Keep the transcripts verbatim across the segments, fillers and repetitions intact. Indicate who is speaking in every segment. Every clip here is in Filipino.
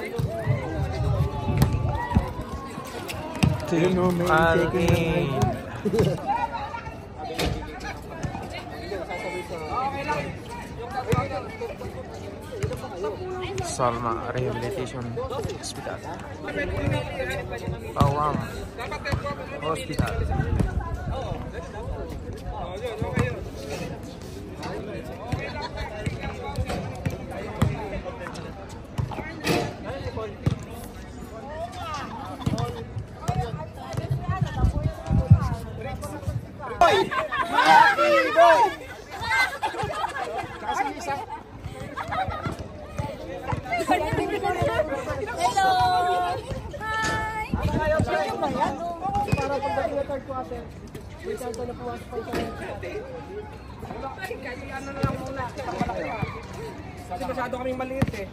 Speaker 1: Alin. Salma Rehabilitation Hospital. Tawam Hospital.
Speaker 2: Hello! Hi!
Speaker 3: Para pagdating na third quarter, may chance na pumasok pa isa.
Speaker 4: Kasi ano na lang muna. Kasi masyado kaming maliit eh.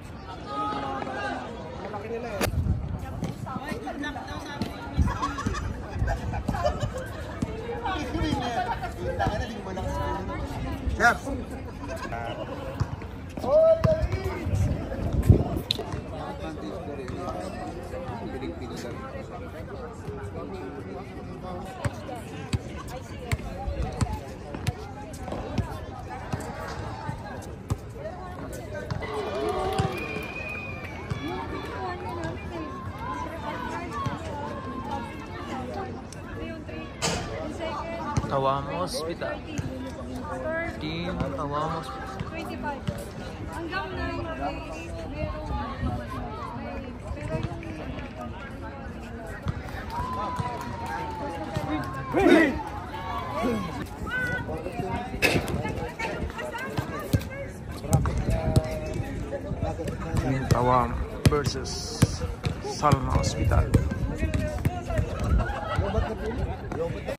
Speaker 4: Malaki nila eh.
Speaker 1: Sir! Tawam Hospital. Team Tawam Hospital.
Speaker 2: twenty-five. Hanggang nine,
Speaker 1: Team Tawam versus Salma Hospital.